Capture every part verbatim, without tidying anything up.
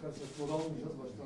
Arkadaşlar soru almayacağız baştan.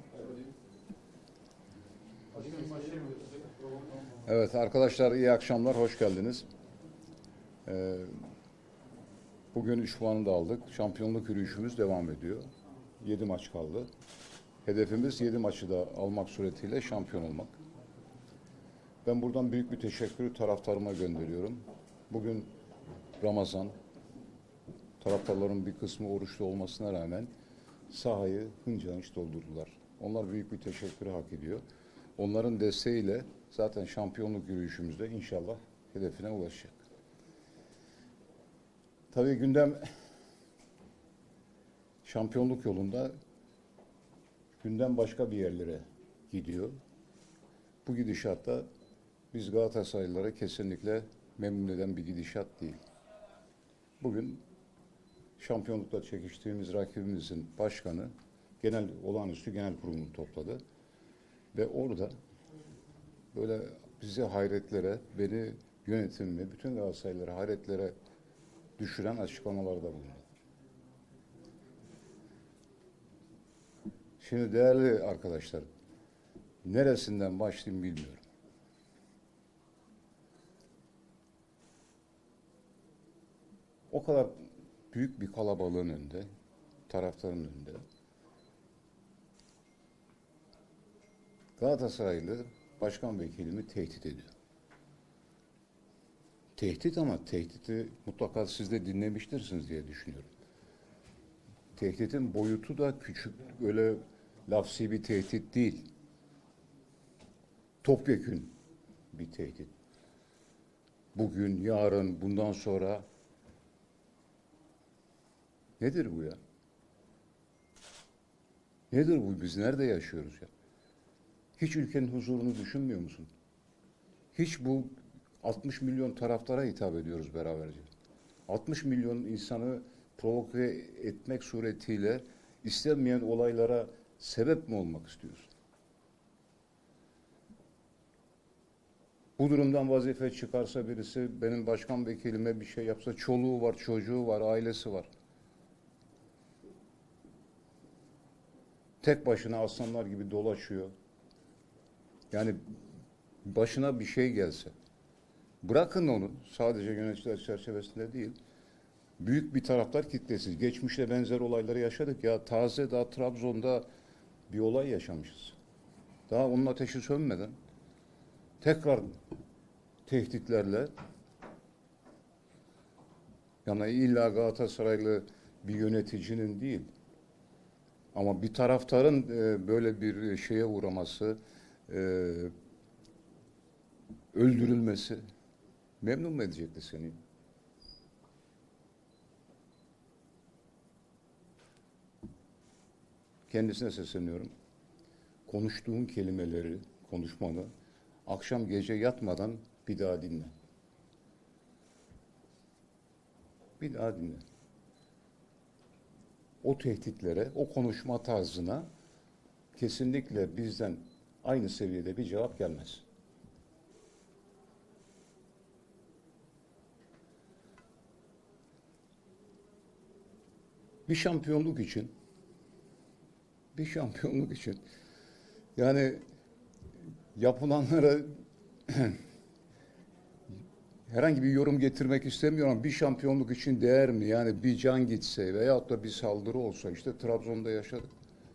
Evet arkadaşlar iyi akşamlar, hoş geldiniz. Ee, bugün üç puanı da aldık. Şampiyonluk yürüyüşümüz devam ediyor. Yedi maç kaldı. Hedefimiz yedi maçı da almak suretiyle şampiyon olmak. Ben buradan büyük bir teşekkürü taraftarıma gönderiyorum. Bugün Ramazan. Taraftarların bir kısmı oruçlu olmasına rağmen sahayı hınca hınç doldurdular. Onlar büyük bir teşekkürü hak ediyor. Onların desteğiyle zaten şampiyonluk yürüyüşümüzde inşallah hedefine ulaşacak. Tabii gündem şampiyonluk yolunda gündem başka bir yerlere gidiyor. Bu gidişatta biz Galatasaraylılara kesinlikle memnun eden bir gidişat değil. Bugün şampiyonlukla çekiştiğimiz rakibimizin başkanı genel olağanüstü genel kurulunu topladı. Ve orada böyle bizi hayretlere, beni yönetimimi, bütün Galatasaraylıları hayretlere düşüren açıklamalarda bulundu. Şimdi değerli arkadaşlar, neresinden başlayayım bilmiyorum. O kadar büyük bir kalabalığın önünde, taraftarın önünde Galatasaraylı başkan vekilimi tehdit ediyor. Tehdit ama tehdidi mutlaka siz de dinlemiştirsiniz diye düşünüyorum. Tehditin boyutu da küçük, öyle lafsi bir tehdit değil. Topyekün bir tehdit. Bugün, yarın, bundan sonra nedir bu ya? Nedir bu? Biz nerede yaşıyoruz ya? Hiç ülkenin huzurunu düşünmüyor musun? Hiç bu altmış milyon taraftara hitap ediyoruz beraberce. altmış milyon insanı provoke etmek suretiyle istenmeyen olaylara sebep mi olmak istiyorsun? Bu durumdan vazife çıkarsa birisi, benim başkan vekilime bir şey yapsa, çoluğu var, çocuğu var, ailesi var. Tek başına aslanlar gibi dolaşıyor. Yani başına bir şey gelse, bırakın onu, sadece yöneticiler çerçevesinde değil, büyük bir taraftar kitlesi, geçmişte benzer olayları yaşadık ya, taze daha Trabzon'da bir olay yaşamışız. Daha onun ateşi sönmeden, tekrar tehditlerle, yani illa Galatasaraylı bir yöneticinin değil, ama bir taraftarın e, böyle bir şeye uğraması, e, öldürülmesi memnun mu edecekti seni? Kendisine sesleniyorum. Konuştuğun kelimeleri, konuşmanı akşam gece yatmadan bir daha dinle. Bir daha dinle. O tehditlere, o konuşma tarzına kesinlikle bizden aynı seviyede bir cevap gelmez. Bir şampiyonluk için bir şampiyonluk için yani yapılanlara herhangi bir yorum getirmek istemiyorum. Bir şampiyonluk için değer mi? Yani bir can gitse veyahut da bir saldırı olsa, işte Trabzon'da yaşadık.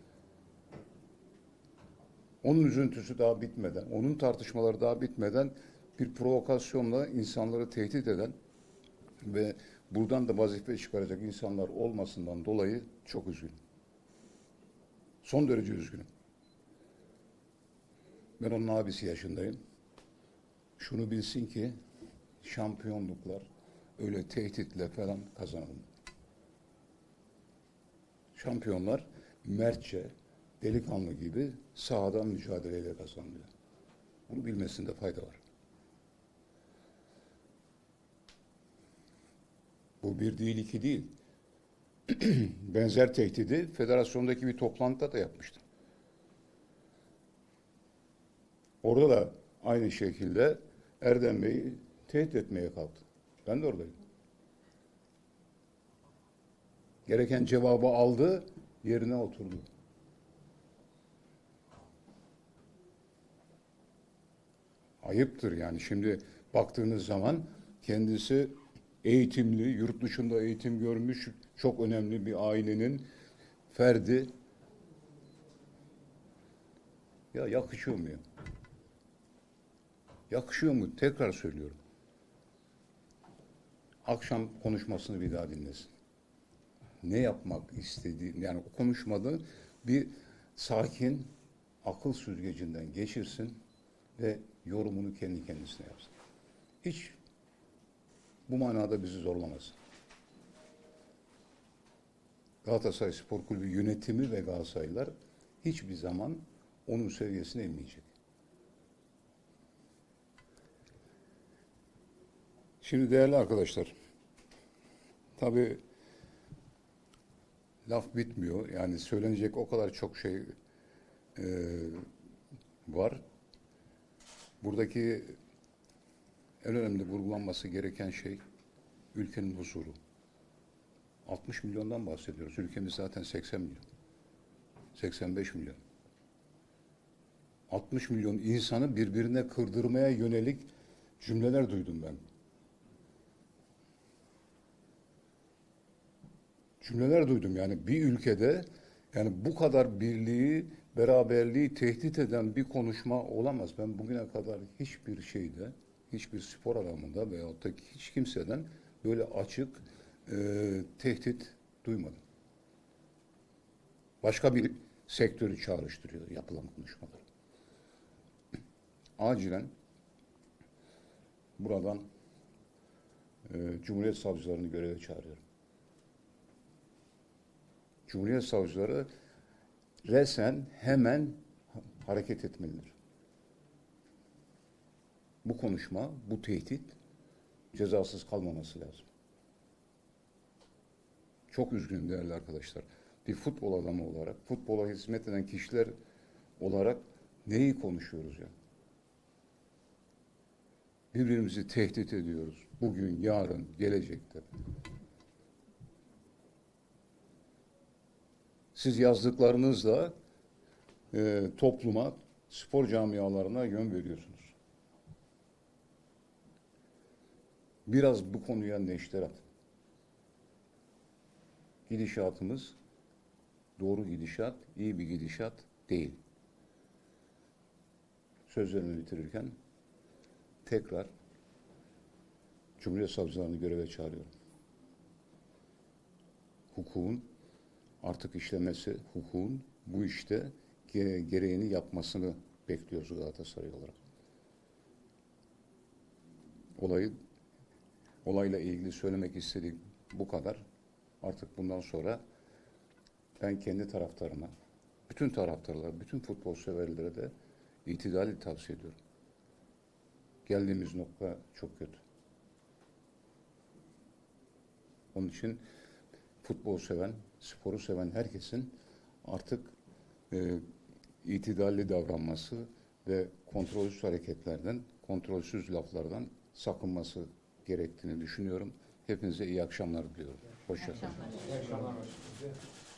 Onun üzüntüsü daha bitmeden, onun tartışmaları daha bitmeden bir provokasyonla insanları tehdit eden ve buradan da vazife çıkaracak insanlar olmasından dolayı çok üzgünüm. Son derece üzgünüm. Ben onun abisi yaşındayım. Şunu bilsin ki şampiyonluklar öyle tehditle falan kazanılmıyor. Şampiyonlar mertçe, delikanlı gibi sahadan mücadeleyle kazanılıyor. Bunu bilmesinde fayda var. Bu bir değil, iki değil. Benzer tehdidi federasyondaki bir toplantıda da yapmıştım. Orada da aynı şekilde Erdem Bey'i tehdit etmeye kalktı. Ben de oradayım. Gereken cevabı aldı, yerine oturdu. Ayıptır yani. Şimdi baktığınız zaman kendisi eğitimli, yurt dışında eğitim görmüş, çok önemli bir ailenin ferdi. Ya yakışıyor mu ya? Yakışıyor mu? Tekrar söylüyorum. Akşam konuşmasını bir daha dinlesin. Ne yapmak istediği, yani o konuşmada bir sakin, akıl süzgecinden geçirsin ve yorumunu kendi kendisine yapsın. Hiç bu manada bizi zorlamasın. Galatasaray Spor Kulübü yönetimi ve Galatasaraylılar hiçbir zaman onun seviyesine inmeyecek. Şimdi değerli arkadaşlar, tabii laf bitmiyor. Yani söylenecek o kadar çok şey e, var. Buradaki en önemli vurgulanması gereken şey ülkenin huzuru. altmış milyondan bahsediyoruz. Ülkemiz zaten seksen milyon. seksen beş milyon. altmış milyon insanı birbirine kırdırmaya yönelik cümleler duydum ben. Cümleler duydum yani bir ülkede yani bu kadar birliği, beraberliği tehdit eden bir konuşma olamaz. Ben bugüne kadar hiçbir şeyde, hiçbir spor alanında veyahut da hiç kimseden böyle açık e, tehdit duymadım. Başka bir sektörü çağrıştırıyor yapılan konuşmalar. Acilen buradan e, Cumhuriyet Savcılarını göreve çağırıyorum. Cumhuriyet Savcıları resen hemen hareket etmelidir. Bu konuşma, bu tehdit cezasız kalmaması lazım. Çok üzgünüm değerli arkadaşlar. Bir futbol adamı olarak, futbola hizmet eden kişiler olarak neyi konuşuyoruz ya? Birbirimizi tehdit ediyoruz. Bugün, yarın, gelecekte. Siz yazdıklarınızla e, topluma, spor camialarına yön veriyorsunuz. Biraz bu konuya neşter atın. Gidişatımız doğru gidişat, iyi bir gidişat değil. Sözlerimi bitirirken tekrar Cumhuriyet Savcılarını göreve çağırıyorum. Hukukun artık işlemesi, hukukun bu işte gereğini yapmasını bekliyoruz Galatasaray olarak. Olayı, olayla ilgili söylemek istediğim bu kadar. Artık bundan sonra ben kendi taraftarıma, bütün taraftarlara, bütün futbol severlere de itidali tavsiye ediyorum. Geldiğimiz nokta çok kötü. Onun için futbol seven, sporu seven herkesin artık e, itidalli davranması ve kontrolsüz hareketlerden, kontrolsüz laflardan sakınması gerektiğini düşünüyorum. Hepinize iyi akşamlar diliyorum. Hoşça kalın. İyi akşamlar.